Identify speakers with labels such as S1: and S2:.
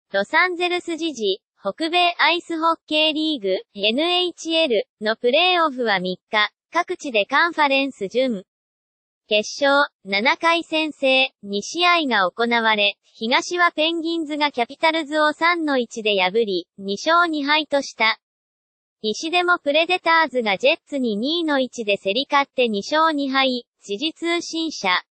S1: ロサンゼルス時事、北米アイスホッケーリーグ、NHL のプレーオフは3日、各地でカンファレンス準決勝、7回戦制、2試合が行われ、東はペンギンズがキャピタルズを3-1で破り、2勝2敗とした。西でもプレデターズがジェッツに2-1で競り勝って2勝2敗、時事通信社。